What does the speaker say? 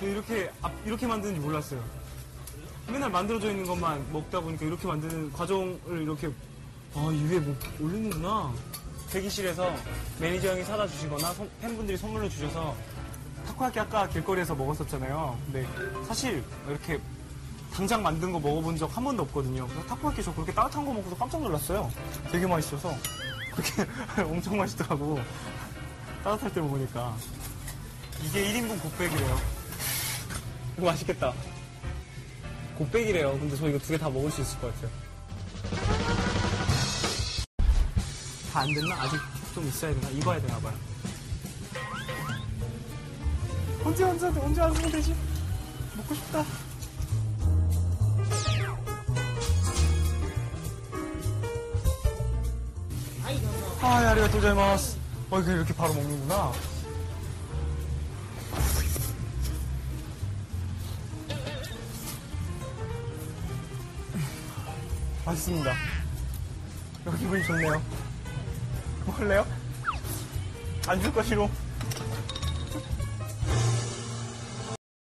이렇게 만드는지 몰랐어요. 맨날 만들어져 있는 것만 먹다 보니까 이렇게 만드는 과정을 이렇게, 이 위에 뭐 올리는구나. 대기실에서 매니저 형이 사다 주시거나 팬분들이 선물로 주셔서 타코야끼 아까 길거리에서 먹었었잖아요. 근데 사실 이렇게 당장 만든 거 먹어본 적 한 번도 없거든요. 타코야끼 저 그렇게 따뜻한 거 먹고서 깜짝 놀랐어요. 되게 맛있어서. 그렇게 엄청 맛있더라고. 따뜻할 때 먹으니까. 이게 1인분 곱빼기래요. 이거 맛있겠다. 곱빼기래요. 근데 저 이거 2개 다 먹을 수 있을 것 같아요. 다 안 됐나? 아직 좀 있어야 되나? 익어야 되나 봐요. 언제 완성이 되지? 먹고 싶다. 아리가또 고자이마스. 이렇게 바로 먹는구나. 맛있습니다. 기분이 좋네요. 먹을래요? 안 줄 것이로.